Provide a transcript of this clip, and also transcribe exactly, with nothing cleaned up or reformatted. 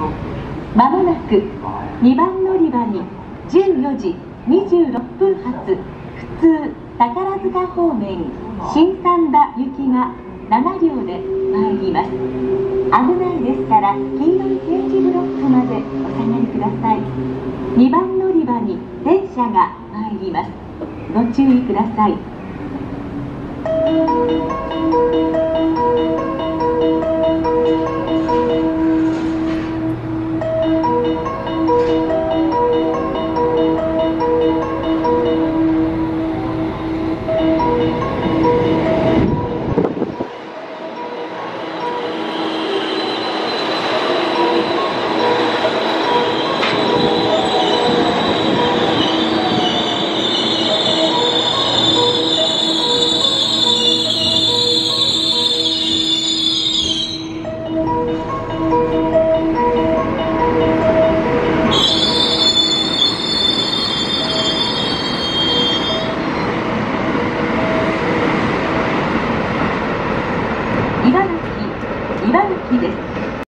まもなくにばん乗り場にじゅうよじにじゅうろっぷん発普通宝塚方面新三田行きがななりょうで参ります。危ないですから黄色い点字ブロックまでお下がりください。にばん乗り場に電車が参ります。ご注意ください。茨